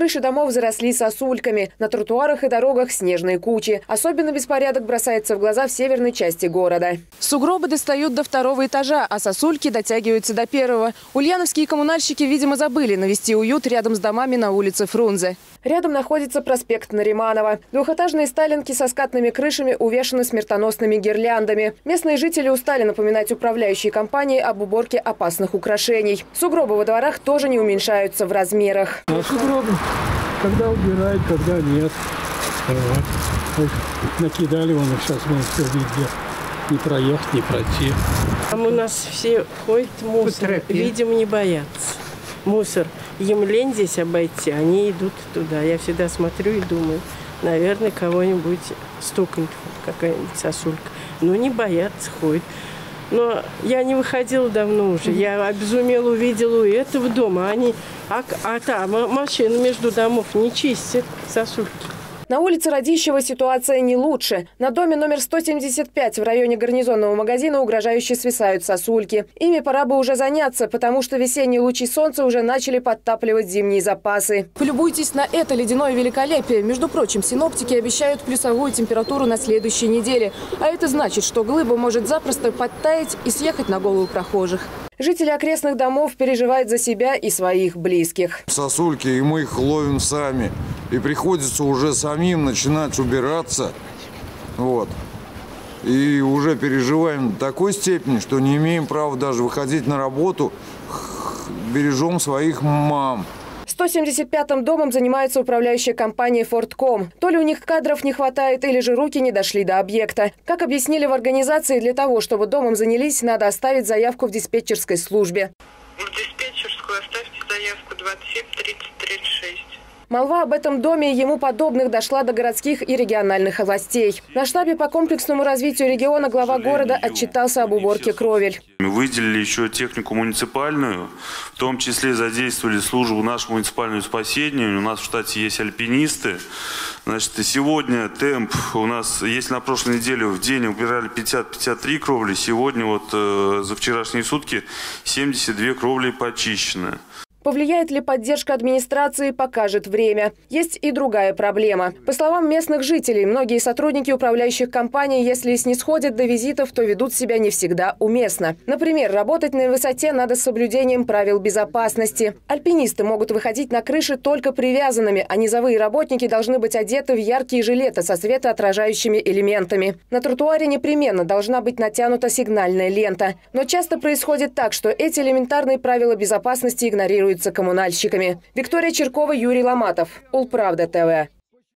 Крыши домов заросли сосульками. На тротуарах и дорогах снежные кучи. Особенно беспорядок бросается в глаза в северной части города. Сугробы достают до 2-го этажа, а сосульки дотягиваются до 1-го. Ульяновские коммунальщики, видимо, забыли навести уют рядом с домами на улице Фрунзе. Рядом находится проспект Нариманова. Двухэтажные сталинки со скатными крышами увешаны смертоносными гирляндами. Местные жители устали напоминать управляющей компании об уборке опасных украшений. Сугробы во дворах тоже не уменьшаются в размерах. Сугробы, когда убирают, когда нет. Вот. Накидали вон их сейчас, вон все везде. Не проехать, не пройти. Там у нас все ходят мусор, видимо, не боятся. Мусор. Им лень здесь обойти, они идут туда. Я всегда смотрю и думаю, наверное, кого-нибудь стукнет, какая-нибудь сосулька. Но не боятся, ходят. Но я не выходила давно уже. Я обезумела, увидела у этого дома. Там машины между домов не чистят сосульки. На улице Радищева ситуация не лучше. На доме номер 175 в районе гарнизонного магазина угрожающе свисают сосульки. Ими пора бы уже заняться, потому что весенние лучи солнца уже начали подтапливать зимние запасы. Полюбуйтесь на это ледяное великолепие. Между прочим, синоптики обещают плюсовую температуру на следующей неделе. А это значит, что глыба может запросто подтаять и съехать на голову прохожих. Жители окрестных домов переживают за себя и своих близких. Сосульки, и мы их ловим сами. И приходится уже самим начинать убираться. Вот. И уже переживаем до такой степени, что не имеем права даже выходить на работу. Бережем своих мам. 175-м домом занимается управляющая компания «Фордком». То ли у них кадров не хватает, или же руки не дошли до объекта. Как объяснили в организации, для того, чтобы домом занялись, надо оставить заявку в диспетчерской службе. В диспетчерскую оставьте заявку 27 30 36. Молва об этом доме и ему подобных дошла до городских и региональных властей. На штабе по комплексному развитию региона глава города отчитался об уборке кровель. Мы выделили еще технику муниципальную, в том числе задействовали службу нашу муниципальную спасения. У нас в штате есть альпинисты. Значит, и сегодня темп у нас, если на прошлой неделе в день убирали 50-53 кровли, сегодня вот за вчерашние сутки 72 кровли почищены. Повлияет ли поддержка администрации, покажет время. Есть и другая проблема. По словам местных жителей, многие сотрудники управляющих компаний, если снисходят до визитов, то ведут себя не всегда уместно. Например, работать на высоте надо с соблюдением правил безопасности. Альпинисты могут выходить на крыши только привязанными, а низовые работники должны быть одеты в яркие жилеты со светоотражающими элементами. На тротуаре непременно должна быть натянута сигнальная лента. Но часто происходит так, что эти элементарные правила безопасности игнорируют коммунальщиками. Виктория Черкова, Юрий Ломатов. Улправда ТВ.